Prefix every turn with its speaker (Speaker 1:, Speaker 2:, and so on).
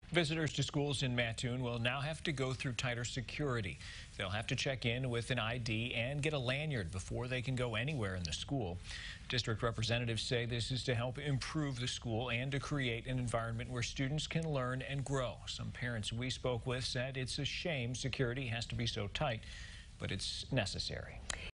Speaker 1: Visitors to schools in Mattoon will now have to go through tighter security. They'll have to check in with an ID and get a lanyard before they can go anywhere in the school. District representatives say this is to help improve the school and to create an environment where students can learn and grow. Some parents we spoke with said it's a shame security has to be so tight, but it's necessary.